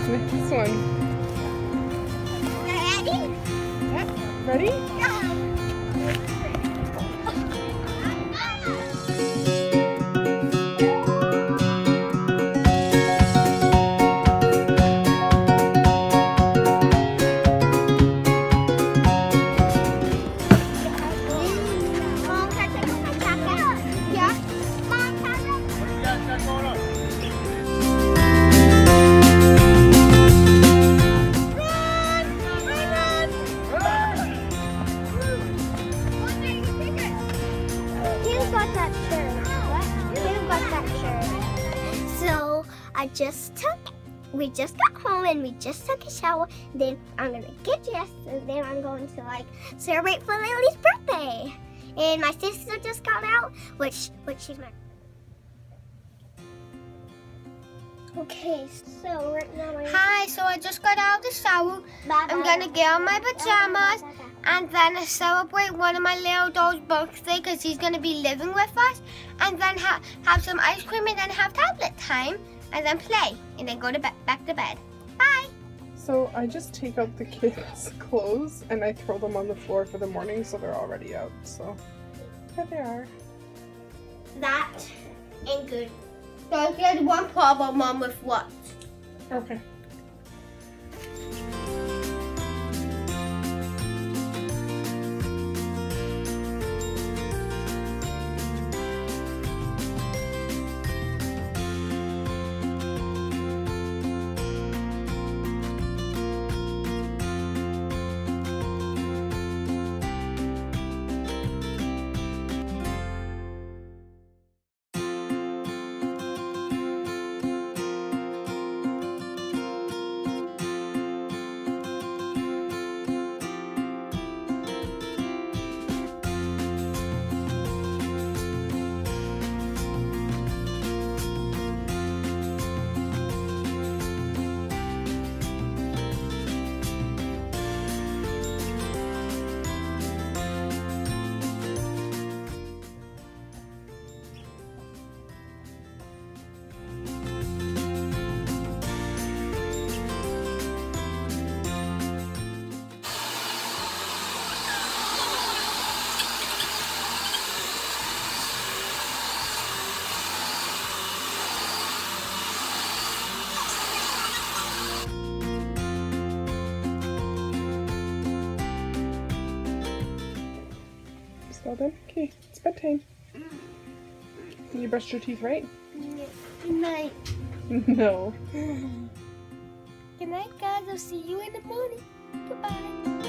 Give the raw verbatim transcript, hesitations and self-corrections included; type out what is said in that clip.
Next one. Ready? Yep. Ready? Yeah. So I just took, we just got home and we just took a shower. Then I'm gonna get dressed and then I'm going to like celebrate for Lily's birthday. And my sister just got out, which, which she's my. Okay, so right now I. Hi, so I just got out of the shower. I'm gonna get on my pajamas and then celebrate one of my little doll's birthday because he's gonna be living with us. And then ha have some ice cream and then have tablet time and then play and then go to bed, back to bed. Bye. So I just take out the kids' clothes and I throw them on the floor for the morning so they're already out. So there they are. That ain't good. So there's one problem, Mom, with what? Okay. Well done. Okay, it's bedtime. You brushed your teeth, right? Good night. No. Good night, guys. I'll see you in the morning. Goodbye.